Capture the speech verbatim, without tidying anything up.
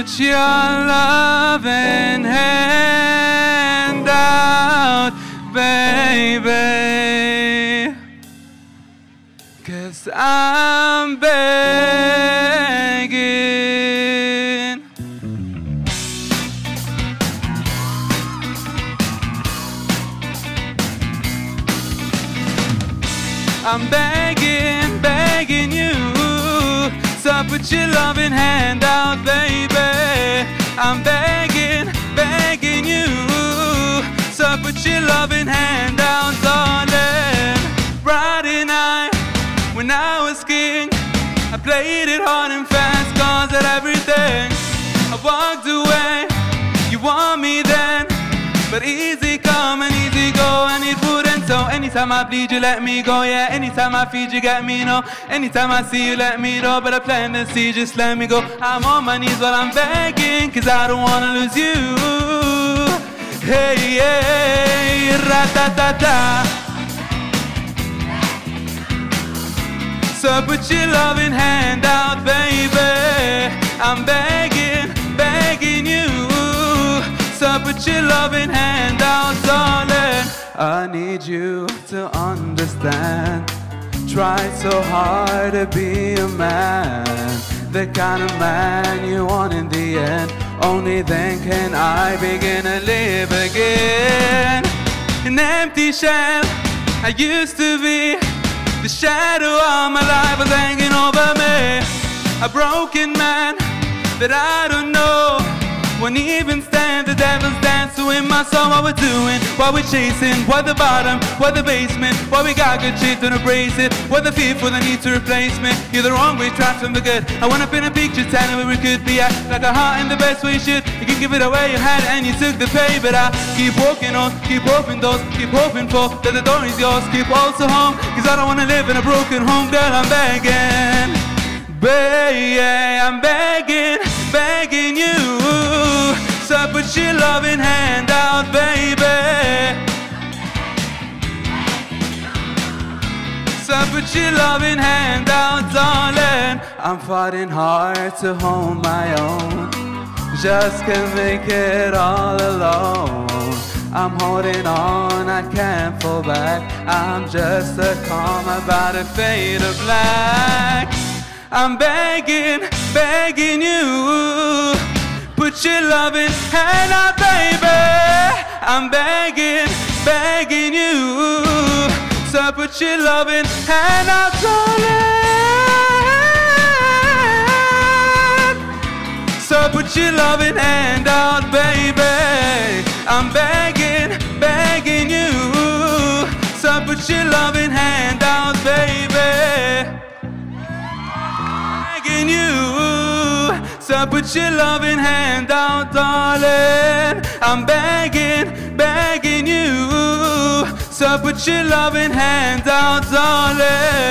your loving hand out, baby, 'cause I'm begging. I'm begging, begging you, so put your loving hand out, baby. I'm begging, begging you, so put your loving hand out, darling. Friday night, when I was king, I played it hard and fast, cause at everything I walked away. You want me then, but easy come and easy go, and it wouldn't. So anytime I bleed, you let me go, yeah. Anytime I feed, you get me, no. Anytime I see you, let me know. But I plan to see, just let me go. I'm on my knees while I'm begging, 'cause I don't wanna lose you. Hey, hey, ra-ta-ta-ta. So put your loving hand out, baby. I'm begging, begging you. So put your loving hand out, darling. I need you to understand. Try so hard to be a man, the kind of man you want in the end. Only then can I begin to live again. An empty shell I used to be, the shadow of my life was hanging over me. A broken man that I don't know won't even stand the devil's dance. So in my soul, what we're doing, what we're chasing, what the bottom, what the basement, what we got good shit, don't embrace it. What the fearful, the need to replace me. You're the wrong way, trapped from the good. I went up in a picture, telling where we could be at. Like a heart in the best way you should. You can give it away, you had it and you took the pay. But I keep walking on, keep open doors, keep hoping for that the door is yours. Keep also home, 'cause I don't wanna live in a broken home, girl, I'm begging. Baby, I'm begging, begging you. So put your loving hand out, baby. So put your loving hand out, darling. I'm fighting hard to hold my own, just can't make it all alone. I'm holding on, I can't fall back. I'm just a calm about a fade of black. I'm begging, begging you. Put your loving hand out, baby. I'm begging, begging you. So put your loving hand out, darling. So put your loving hand out, baby. I'm begging, begging you. So put your loving hand out, baby. Begging you. So put your loving hand out, darling. I'm begging, begging you. So put your loving hand out, darling.